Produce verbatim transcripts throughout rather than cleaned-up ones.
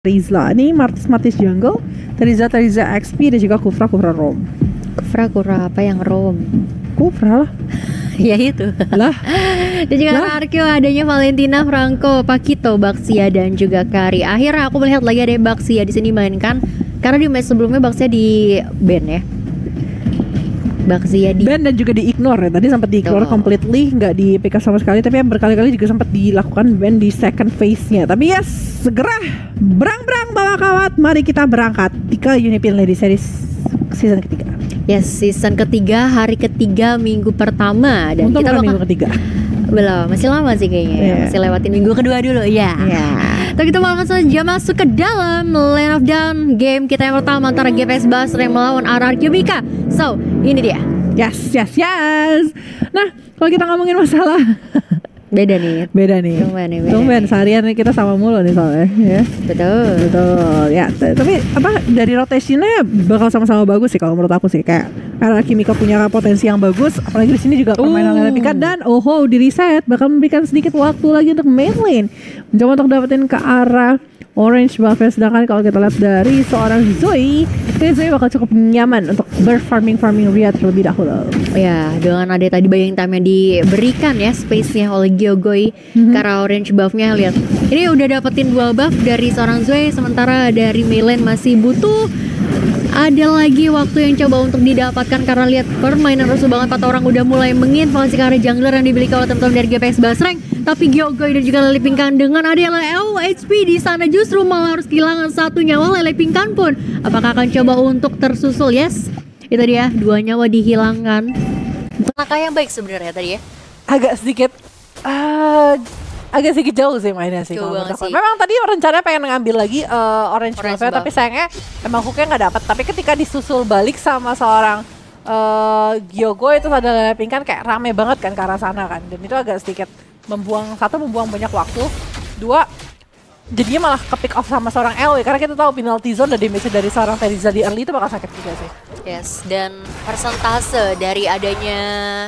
Rizla, ini Martis Martis Jungle, Teriza Teriza X P dan juga Kufra Kufra Rom. Kufra Kufra apa yang Rom? Kufra lah. Ya itu lah. Dan juga lah. Arkeo adanya Valentina, Franco, Pakito, Baxia dan juga Kari. Akhirnya aku melihat lagi ada Baxia di sini mainkan karena di match sebelumnya Baxia di ban ya. Baxia di ban dan juga di ignore ya. Tadi sempat di ignore completely, nggak di pick up sama sekali. Tapi yang berkali-kali juga sempat dilakukan ban di second phase-nya. Tapi yes, segera berang-berang bawa kawat. Mari kita berangkat ke Unipin Lady Series season ketiga. Yes, season ketiga, hari ketiga, minggu pertama. Dan Untung kita bakal minggu ketiga. Belum, masih lama sih kayaknya. Yeah. Masih lewatin minggu kedua dulu ya. Yeah. Tapi kita mau langsung saja masuk ke dalam Land of Dawn. Game kita yang pertama antara G P S Basra yang melawan R R Q Mika. So, ini dia. Yes, yes, yes. Nah, kalau kita ngomongin masalah beda nih. Beda nih. Tumben nih. Beda Tumben seharian nih kita sama mulu nih soalnya ya. Betul. Betul. Ya, t- tapi apa dari rotationnya bakal sama-sama bagus sih kalau menurut aku sih. Kayak karena Kimika punya potensi yang bagus, apalagi di sini juga permainan uh. Lepika dan oh di reset bakal memberikan sedikit waktu lagi untuk main lane mencoba untuk dapetin ke arah orange buffnya. Sedangkan kalau kita lihat dari seorang Zoe, Zoe bakal cukup nyaman untuk berfarming-farming Ria terlebih dahulu. Ya, dengan ada tadi bayang time yang diberikan ya space-nya oleh Gyogoi mm-hmm. karena orange buff-nya. Lihat, ini udah dapetin dua buff dari seorang Zoe, sementara dari Meilen masih butuh ada lagi waktu yang coba untuk didapatkan karena lihat permainan rusuh banget. Empat orang udah mulai menginvasi ke arah jungler yang dibeli oleh teman-teman dari G P S Basreng. Tapi Gyogoi dan juga Lele Pingkan dengan ada L H P di sana justru malah harus kehilangan satu nyawa. Lele Pingkan pun apakah akan coba untuk tersusul? Yes, itu dia, dua nyawa dihilangkan. Langkah yang baik sebenarnya tadi ya. Agak sedikit uh, agak sedikit jauh sih mainnya sih. Sih. Memang tadi rencananya pengen ngambil lagi uh, orange, orange buff, tapi sayangnya emang hooknya nggak dapat. Tapi ketika disusul balik sama seorang uh, Gyogoi itu ada Lele Pingkan kayak rame banget kan ke arah sana kan. Dan itu agak sedikit membuang, satu membuang banyak waktu, dua jadinya malah ke pick off sama seorang L W karena kita tahu penalty zone dan damage dari seorang Teriza di early itu bakal sakit juga sih. Yes, dan persentase dari adanya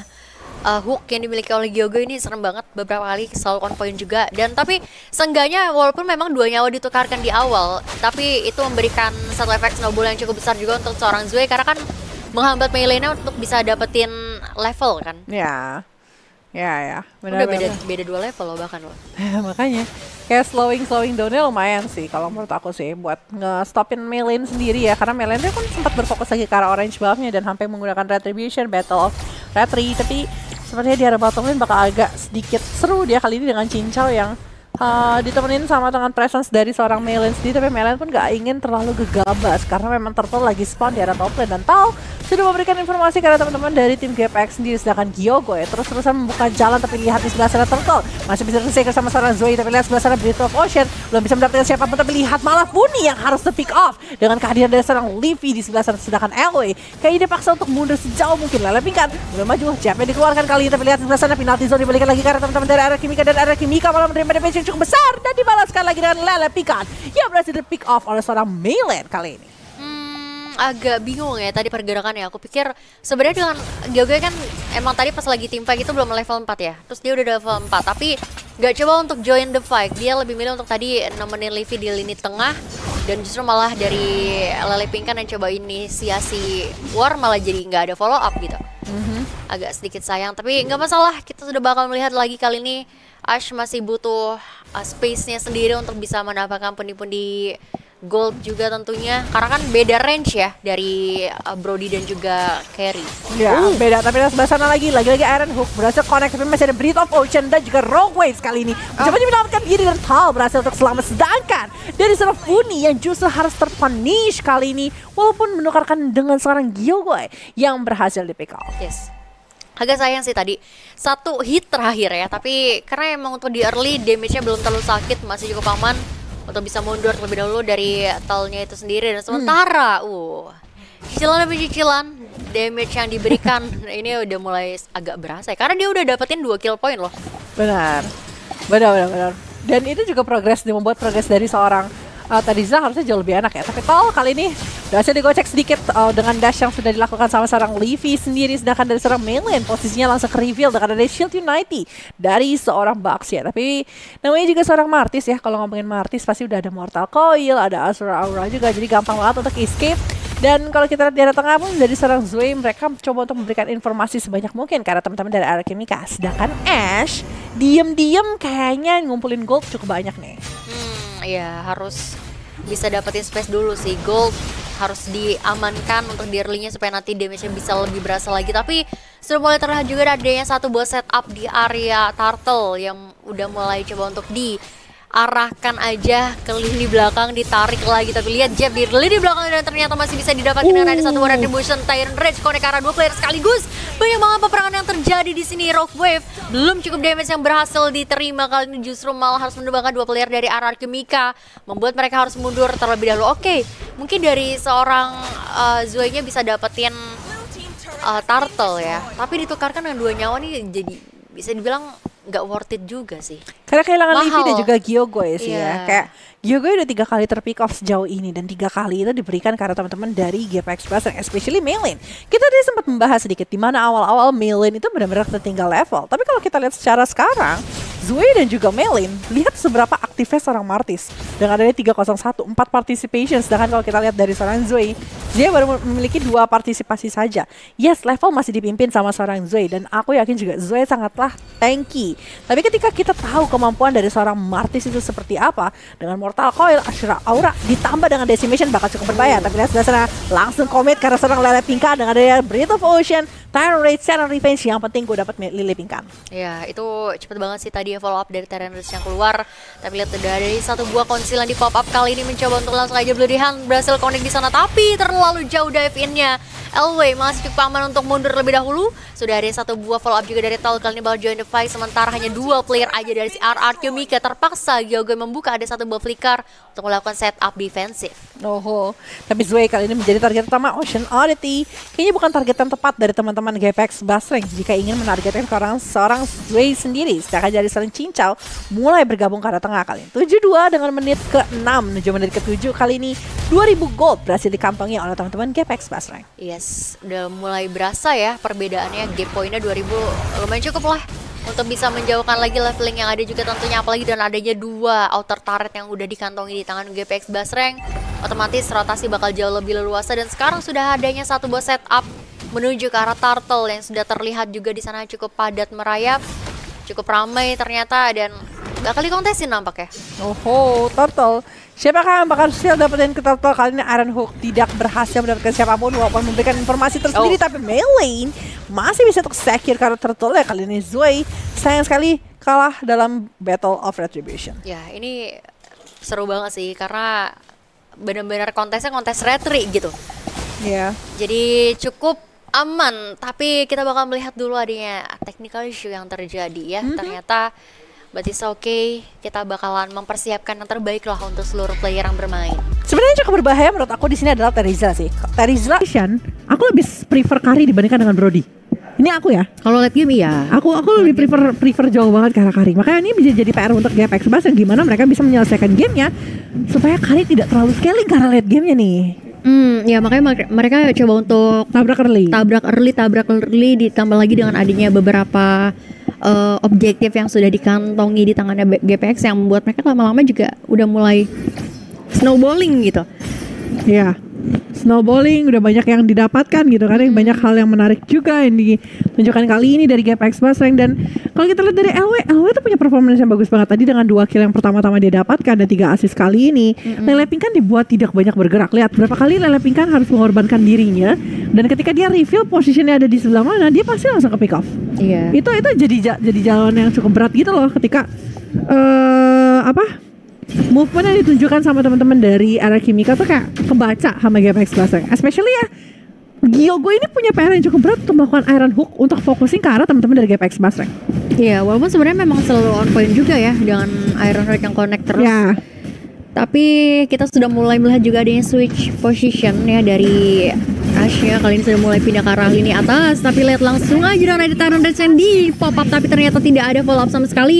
uh, hook yang dimiliki oleh Gyogoi ini serem banget, beberapa kali selalu on point juga. Dan tapi seenggaknya walaupun memang dua nyawa ditukarkan di awal, tapi itu memberikan satu efek snowball yang cukup besar juga untuk seorang Zoe karena kan menghambat melee-nya untuk bisa dapetin level kan. Ya. Ya ya, benar. Udah beda beda dua level loh bahkan loh. Makanya kayak slowing slowing downnya lumayan sih kalau menurut aku sih buat nge-stopin melee sendiri ya, karena melee kan sempat berfokus lagi ke arah orange buffnya dan sampai menggunakan retribution battle of retri, tapi sepertinya di arah bottom lane bakal agak sedikit seru dia kali ini dengan Cincau yang Uh, ditemenin sama dengan presence dari seorang Meilen sendiri. Tapi Meilen pun gak ingin terlalu gegabah karena memang Turtle lagi spawn di arah top lane. Dan Tal sudah memberikan informasi kepada teman-teman dari tim G P X sendiri. Sedangkan Gyogoi terus-terusan membuka jalan, tapi lihat di sebelah sana Turtle masih bisa terseker sama seorang Zoe. Tapi lihat sebelah sana Breath of Ocean belum bisa mendapatkan siapapun, tapi lihat malah Puni yang harus the pick off dengan kehadiran dari seorang Livy di sebelah sana. Sedangkan L W kayaknya dipaksa untuk mundur sejauh mungkin. Lele Pingkan belum maju, Jabnya dikeluarkan kali ini, tapi lihat di sebelah sana penalty zone dibalikan lagi karena teman-teman dari R R Q Mika, dan R R Q Mika malah menerima damage yang cukup besar dan dibalaskan lagi dengan Lele Pingkan yang berhasil di pick off oleh seorang Meilen kali ini. Hmm, agak bingung ya tadi pergerakannya. Aku pikir sebenarnya dengan Gyogoi kan emang tadi pas lagi team fight itu belum level empat ya. Terus dia udah level empat tapi gak coba untuk join the fight. Dia lebih milih untuk tadi nemenin Livy di lini tengah, dan justru malah dari Lele Pingkan yang coba inisiasi war malah jadi nggak ada follow up gitu. Mm-hmm. Agak sedikit sayang, tapi nggak masalah. Kita sudah bakal melihat lagi kali ini Ash masih butuh uh, space-nya sendiri untuk bisa mendapatkan pundi-pundi gold juga tentunya. Karena kan beda range ya dari uh, Brody dan juga Carry. Ya, uh. beda. Tapi sebelah sana lagi, lagi-lagi Iron Hook berhasil connect. Tapi masih ada Breath of Ocean dan juga Rogue Waves kali ini. Mencoba oh. menyelamatkan diri, dan Tal berhasil untuk selamat. Sedangkan dari seorang Puni yang justru harus terpunish kali ini, walaupun menukarkan dengan seorang Gyogoi yang berhasil di pick off. Yes. Agak sayang sih tadi satu hit terakhir ya, tapi karena emang untuk di early damage-nya belum terlalu sakit, masih cukup aman untuk bisa mundur terlebih dahulu dari Talnya itu sendiri. Dan sementara hmm. uh cicilan demi cicilan damage yang diberikan ini udah mulai agak berasa ya, karena dia udah dapetin dua kill point loh. Benar, benar, benar, benar. Dan itu juga progres, dia membuat progres dari seorang uh, Teriza harusnya jauh lebih enak ya. Tapi Tal kali ini Berhasil digocek sedikit uh, dengan dash yang sudah dilakukan sama seorang Leafy sendiri. Sedangkan dari seorang Mainland posisinya langsung ke reveal dengan ada Shield Unity dari seorang Bucks ya. Tapi namanya juga seorang Martis ya. Kalau ngomongin Martis pasti udah ada Mortal Coil, ada Asura Aura juga. Jadi gampang banget untuk escape. Dan kalau kita lihat di arah tengah pun dari seorang Zoe, mereka coba untuk memberikan informasi sebanyak mungkin karena teman-teman dari Alchemica. Sedangkan Ash diem-diem kayaknya ngumpulin gold cukup banyak nih. Hmm, ya harus bisa dapetin space dulu sih. Gold harus diamankan untuk di early-nya supaya nanti damage-nya bisa lebih berasa lagi. Tapi sudah mulai terlihat juga adanya satu buah setup di area Turtle yang udah mulai coba untuk di arahkan aja ke lini belakang, ditarik lagi. Tapi lihat Jeff di lini belakang dan ternyata masih bisa didapatkan uh. dengan ada satu buah retribution. Tyrant Rage connect ke arah dua player sekaligus. Banyak banget peperangan yang terjadi di sini. Rogue Wave belum cukup damage yang berhasil diterima, kali ini justru malah harus menembakkan dua player dari arah Alchemica, membuat mereka harus mundur terlebih dahulu. Oke, okay, mungkin dari seorang uh, Zoe-nya bisa dapetin uh, Turtle ya, tapi ditukarkan dengan dua nyawa nih jadi bisa dibilang nggak worth it juga sih. Karena kehilangan Leafy dan juga Gyogoy sih yeah. ya. Kayak Gyogoy udah tiga kali terpick off sejauh ini dan tiga kali itu diberikan karena teman-teman dari G P X Plus, especially Maylin. Kita tadi sempat membahas sedikit di mana awal-awal Maylin itu benar-benar tertinggal level. Tapi kalau kita lihat secara sekarang, Zoe dan juga Maylin, lihat seberapa aktifnya seorang Martis. Dengan adanya tiga nol satu, empat participation. Sedangkan kalau kita lihat dari seorang Zoe, dia baru memiliki dua partisipasi saja. Yes, level masih dipimpin sama seorang Zoe. Dan aku yakin juga Zoe sangatlah tanky. Tapi ketika kita tahu kemampuan dari seorang Martis itu seperti apa, dengan Mortal Coil, Asura Aura, ditambah dengan Decimation bakal cukup berbahaya. Tapi lihat sebelah sana, langsung komit karena seorang Lele Pingkan dengan adanya Breath of Ocean, Tyrant Rage, Tyrant Revenge. Yang penting gue dapat Lele Pingkan. Ya, itu cepet banget sih tadi ya follow up dari Tyrant Rage yang keluar. Tapi lihat udah dari satu buah konsilan di pop up kali ini mencoba untuk langsung aja Bloody Hand berhasil connect di sana, tapi terlalu jauh dive in-nya. Elway masih cukup aman untuk mundur lebih dahulu. Sudah ada satu buah follow up juga dari Tal, kali ini bakal join the fight. Sementara hanya dua player aja dari si R R Alchemica terpaksa Gyogoy membuka ada satu buah flicker untuk melakukan setup defensif. Oh, tapi Zoe kali ini menjadi target utama Ocean Oddity. Kayaknya bukan target yang tepat dari teman-teman G P X Basreng jika ingin menargetkan seorang seorang Zoe sendiri. Sedangkan dari seorang Cincau mulai bergabung ke arah tengah kali ini. tujuh dua dengan menit ke enam menuju menit ke tujuh kali ini dua ribu gold berhasil dikantongi oleh teman-teman G P X Basreng. Yes, udah mulai berasa ya perbedaannya. Game poinnya dua ribu lumayan cukup lah untuk bisa menjauhkan lagi leveling yang ada juga tentunya, apalagi dan adanya dua outer turret yang udah dikantongi di tangan G P X Basreng. Otomatis rotasi bakal jauh lebih leluasa dan sekarang sudah adanya satu buah setup menuju ke arah Turtle yang sudah terlihat juga di sana cukup padat merayap, cukup ramai ternyata dan bakal dikontesin nampaknya. Oh, Turtle. Siapakah yang bakal sial dapetin ke Turtle kali ini? Iron Hook tidak berhasil mendapatkan siapapun walaupun memberikan informasi tersendiri, oh. Tapi Maylin masih bisa untuk secure karena Turtle ya kali ini. Zoe sayang sekali kalah dalam Battle of Retribution. Ya, ini seru banget sih karena benar-benar kontesnya kontes retri gitu. Iya. Yeah. Jadi cukup aman, tapi kita bakal melihat dulu adanya technical issue yang terjadi ya. Mm-hmm. Ternyata but it's okay, kita bakalan mempersiapkan yang terbaik lah untuk seluruh player yang bermain. Sebenarnya cukup berbahaya menurut aku di sini adalah Terizla sih. Terizla, aku lebih prefer Kari dibandingkan dengan Brody. Ini aku ya. Kalau late game iya. Aku aku lebih prefer prefer jauh banget karena Kari. Makanya ini bisa jadi P R untuk G P X Bas yang gimana mereka bisa menyelesaikan gamenya supaya Kari tidak terlalu scaling karena late gamenya nih. Hmm, ya makanya mereka coba untuk tabrak early, tabrak early, tabrak early ditambah lagi dengan adanya beberapa uh, objektif yang sudah dikantongi di tangannya G P X yang membuat mereka lama-lama juga udah mulai snowballing gitu. Ya, snowballing udah banyak yang didapatkan gitu kan, yang banyak hal yang menarik juga yang ditunjukkan kali ini dari G P X Basreng. Dan kalau kita lihat dari L W, L W itu punya performance yang bagus banget tadi dengan dua kill yang pertama-tama dia dapatkan dan tiga assist kali ini. Mm-hmm. Lele Pingkan dibuat tidak banyak bergerak. Lihat berapa kali Lele Pingkan harus mengorbankan dirinya dan ketika dia reveal posisinya ada di sebelah mana, dia pasti langsung ke pick off. Iya. Itu itu jadi jadi jalan yang cukup berat gitu loh ketika uh, apa? movement yang ditunjukkan sama teman-teman dari Alchemica tuh kayak kebaca sama G P X Basreng. Especially ya Gyogoy ini punya P R yang cukup berat untuk melakukan Iron Hook untuk fokusin ke arah teman-teman dari G P X Basreng. Iya, walaupun sebenarnya memang selalu on point juga ya dengan Iron Hook yang connect terus. Ya. Tapi kita sudah mulai melihat juga adanya switch position ya dari Asya. Kali ini sudah mulai pindah ke arah lini atas. Tapi lihat langsung aja dengan ada Tyrant Rage yang di pop up, tapi ternyata tidak ada follow up sama sekali.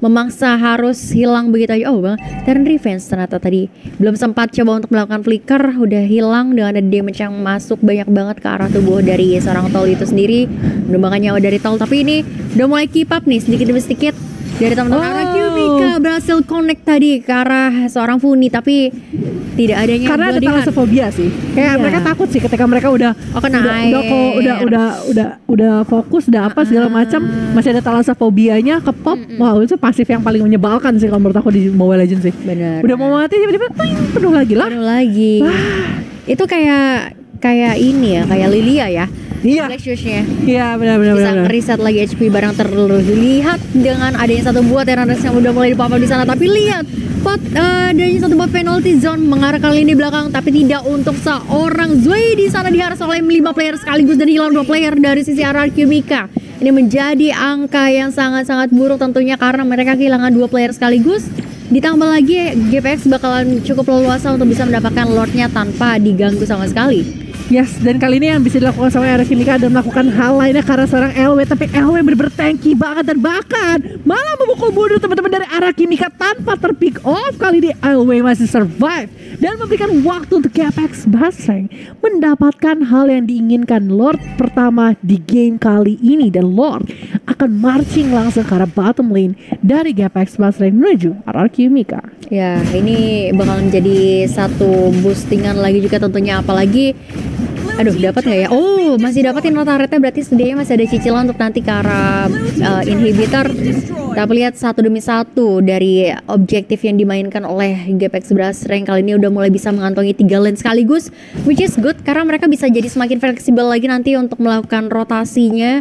memaksa harus hilang begitu aja. Oh bang, Terran Revenge ternyata tadi belum sempat coba untuk melakukan flicker, udah hilang dengan ada damage yang masuk banyak banget ke arah tubuh dari seorang Tol itu sendiri, menumbangkan nyawa dari Tol. Tapi ini udah mulai keep up nih sedikit demi sedikit dari teman-teman. Oh. Arah berhasil connect tadi ke arah seorang Funi, tapi tidak adanya Karena ada bloody hand. talasophobia sih. Kayak Iya. mereka takut sih ketika mereka udah Oh, kena udah, udah, kok, air. udah udah udah udah fokus, udah apa segala Ah. macam, masih ada talasophobianya ke pop. Wah, itu pasif yang paling menyebalkan sih kalau menurut aku di Mobile Legends sih. Benar. Udah mau mati tiba-tiba ting, penuh lagi lah. Baru lagi. Itu kayak kayak ini ya, kayak Lilia ya. Iya. Black Shoes-nya. Iya, benar benar Bisa benar. reset lagi H P barang terlalu. Lihat dengan adanya satu buat Terran yang udah mulai dipapar di sana, tapi lihat pot uh, adanya satu buat penalty zone mengarah kali ini belakang, tapi tidak untuk seorang Zoe di sana diharas oleh lima player sekaligus dan hilang dua player dari sisi R R Q Mika. Ini menjadi angka yang sangat-sangat buruk tentunya karena mereka kehilangan dua player sekaligus. Ditambah lagi G P X bakalan cukup leluasa untuk bisa mendapatkan Lordnya tanpa diganggu sama sekali. Yes, dan kali ini yang bisa dilakukan sama R R Q Mika adalah melakukan hal lainnya karena seorang L W, tapi L W bener-bener tanky banget dan bahkan malah memukul mundur teman-teman dari R R Q Mika tanpa terpick off. Kali ini L W masih survive dan memberikan waktu untuk G P X Basreng mendapatkan hal yang diinginkan, Lord pertama di game kali ini, dan Lord akan marching langsung ke arah bottom lane dari G P X Basreng menuju R R Q Mika. Ya, ini bakal menjadi satu boostingan lagi juga tentunya, apalagi aduh dapat nggak ya? Oh, masih dapatin rata rate berarti setidaknya masih ada cicilan untuk nanti ke arah uh, inhibitor. Kita lihat satu demi satu dari objektif yang dimainkan oleh G P X Basreng kali ini udah mulai bisa mengantongi tiga lane sekaligus, which is good karena mereka bisa jadi semakin fleksibel lagi nanti untuk melakukan rotasinya.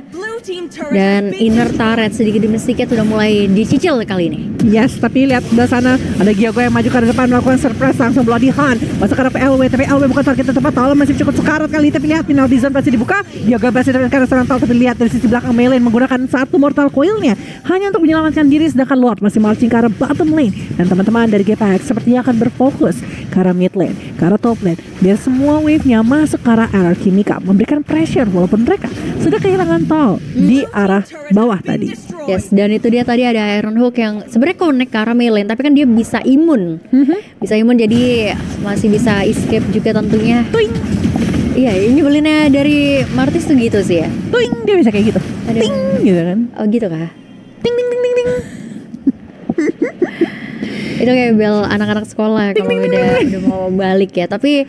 Dan inner turret sedikit demi sedikit udah mulai dicicil kali ini. Yes, tapi lihat di sana ada Gyogo yang maju ke depan melakukan surprise langsung bloody hand masuk ke arah L W, tapi L W bukan target tepat. Tolong masih cukup sekarat kali, tapi lihat penalty zone pasti dibuka. Gyogo berhasil dari karena seorang Tol, tapi lihat dari sisi belakang Melee menggunakan satu mortal coilnya hanya untuk menyelamatkan diri, sedangkan Lord masih marching ke arah bottom lane, dan teman-teman dari G P X sepertinya akan berfokus ke arah mid lane, ke arah top lane, biar semua wave-nya masuk ke arah R R Q Mika, memberikan pressure walaupun mereka sudah kehilangan Tol di arah bawah tadi. Yes, dan itu dia tadi ada Iron Hook yang sebenarnya connect ke arah Melee, tapi kan dia bisa imun. Bisa imun jadi masih bisa escape juga tentunya. Tuing, Iya, ini nyebelinnya dari Martis tuh gitu sih ya. tuing, dia bisa kayak gitu. Aduh. Ting gitu kan. Oh gitu kah? Ting ting ting ting ting. Itu kayak bel anak-anak sekolah kalau udah udah mau balik ya. Tapi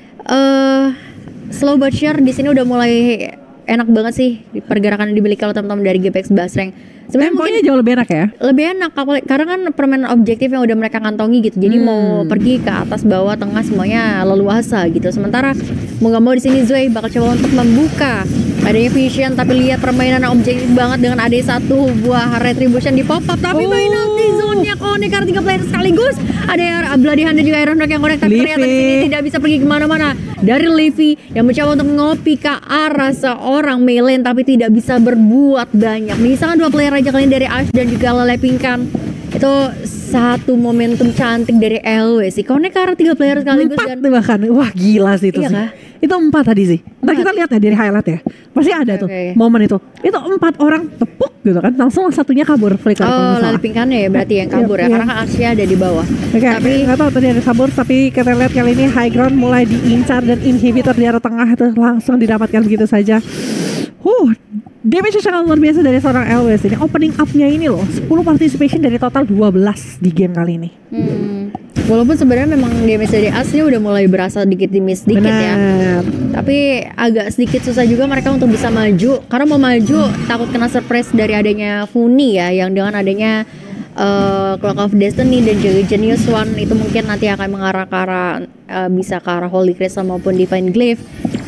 eh slow but sure di sini udah mulai enak banget sih pergerakan yang dimiliki oleh teman-teman dari G P X Basreng. Sebenarnya mungkin Temponya jauh lebih enak ya. lebih enak apalagi- karena kan permainan objektif yang udah mereka kantongi gitu, jadi Hmm. mau pergi ke atas bawah tengah semuanya leluasa gitu. Sementara mau nggak mau di sini Zoe bakal coba untuk membuka adanya vision, tapi lihat permainan objektif banget dengan ada satu buah retribution di pop up, tapi Oh. penalty zone-nya connect karena tiga player sekaligus. Ada yang Bloody Hand dan juga Iron Dog yang connect, tapi ternyata di sini Livy. tidak bisa pergi kemana-mana. Dari Livy yang mencoba untuk ngopi ke arah seorang Melee tapi tidak bisa berbuat banyak. Misalkan dua player aja kali ini dari Ash dan juga Lele Pinkan. Itu satu momentum cantik dari L W sih. Connect ke arah tiga player sekaligus Empat dan tuh bahkan. Wah gila sih itu Iya sih. kah? Itu empat tadi sih. Ntar Empat. kita lihat ya dari highlight ya. Pasti ada tuh Oke. momen itu. Itu empat orang tepuk gitu kan. Langsung satunya kabur flicker kalau oh nggak Lele salah. Pinkan ya berarti yang kabur Iya, ya, iya. karena kan Asia ada di bawah. Oke, Tapi nggak tahu tadi ada kabur, tapi kita lihat kali ini high ground mulai diincar dan inhibitor di arah tengah itu langsung didapatkan begitu saja. Huh, damage sangat luar biasa dari seorang L W S ini. Opening up-nya ini loh, sepuluh participation dari total dua belas di game kali ini. hmm, walaupun sebenarnya memang damage dari Asnya udah mulai berasa dikit demi sedikit ya. Benar. Tapi agak sedikit susah juga mereka untuk bisa maju karena mau maju takut kena surprise dari adanya Funi ya, yang dengan adanya uh, Clock of Destiny dan juga Genius One itu mungkin nanti akan mengarah ke arah uh, bisa ke arah Holy Crystal maupun Divine Glyph.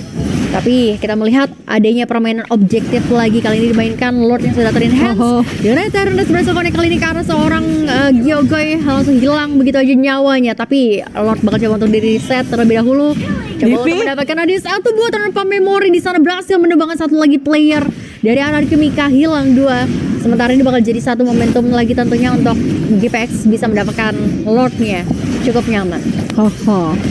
Tapi kita melihat adanya permainan objektif lagi kali ini dimainkan Lord yang sudah ter-enhance. Oh, oh. Dengan Tyrannus berhasil connect kali ini ke arah seorang uh, Gyogoy, langsung hilang begitu aja nyawanya. Tapi Lord bakal coba untuk di reset terlebih dahulu. Coba Livy. untuk mendapatkan ada satu buah tanpa memori di sana, berhasil menumbangkan satu lagi player dari R R Q Mika, hilang dua. Sementara ini bakal jadi satu momentum lagi tentunya untuk G P X bisa mendapatkan Lordnya cukup nyaman. Oh, oh.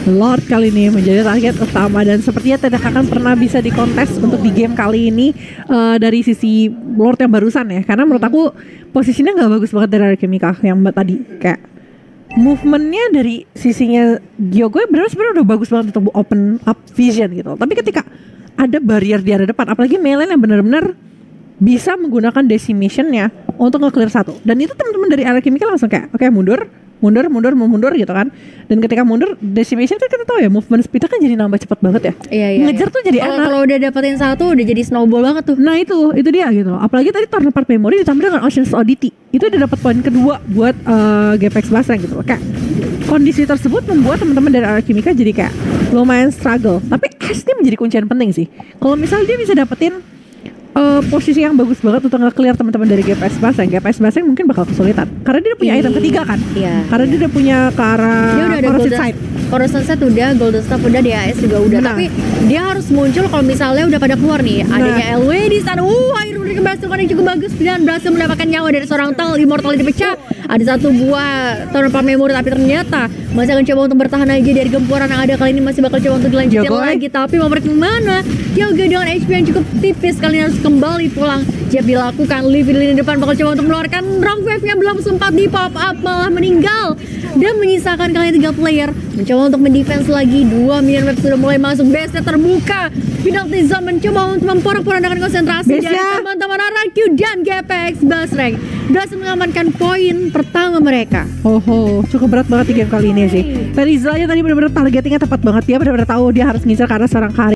Lord kali ini menjadi target utama dan sepertinya tidak akan pernah bisa dikontes untuk di game kali ini uh, dari sisi Lord yang barusan ya, karena menurut aku posisinya nggak bagus banget dari Alchemica yang tadi, kayak movementnya dari sisinya Gyogo benar sebenarnya udah bagus banget untuk open up vision gitu, tapi ketika ada barrier di area depan, apalagi Melen yang benar-benar bisa menggunakan decimationnya untuk nge-clear satu, dan itu teman-teman dari Alchemica langsung kayak oke okay, mundur mundur, mundur, mau mundur gitu kan. Dan ketika mundur, decimation kan kita tahu ya, movement speednya kan jadi nambah cepat banget ya. Iya, iya, ngejar iya. tuh jadi Kalo, enak. Kalau udah dapetin satu, udah jadi snowball banget tuh. Nah itu, itu dia gitu. Apalagi tadi turn apart memory ditambah dengan Ocean's Oddity. Itu udah dapat poin kedua buat uh, G P X Basreng gitu. Kayak kondisi tersebut membuat teman-teman dari Alchemica jadi kayak lumayan struggle. Tapi S ini menjadi kuncian penting sih. Kalau misalnya dia bisa dapetin Uh, posisi yang bagus banget untuk nge-clear teman-teman dari G P S Basreng. G P S Basreng mungkin bakal kesulitan karena dia udah punya item ketiga kan. Iya. Karena dia udah punya ke arah Dia udah ada Corrosive golden Side. Corrosive Side udah, golden staff udah, D A S juga udah. Nah. Tapi dia harus muncul kalau misalnya udah pada keluar nih. Adanya Nah. L W di sana. Uh, air udah berhasil yang cukup bagus dan berhasil mendapatkan nyawa dari seorang Tal. Immortality pecah. Ada satu buah turn apart memory, tapi ternyata masih akan coba untuk bertahan aja dari gempuran yang ada kali ini, masih bakal coba untuk dilanjutin Jago, lagi. Tapi mau pergi kemana? Yoga dengan H P yang cukup tipis kali ini harus kembali pulang. Jab dilakukan, Liv di lini depan bakal coba untuk mengeluarkan round wave-nya, belum sempat di pop up malah meninggal dan menyisakan kalian tiga player mencoba untuk mendefense lagi. Dua minion wave sudah mulai masuk, base-nya terbuka, penalty zone mencoba untuk memporak-porandakan konsentrasi Base-nya. dari teman-teman R Q dan G P X Basreng berhasil mengamankan poin pertama mereka. Oh, oh, cukup berat banget di game kali ini sih. Tadi Zlanya tadi benar-benar targetingnya tepat banget, dia benar-benar tahu dia harus ngincar karena seorang Karin.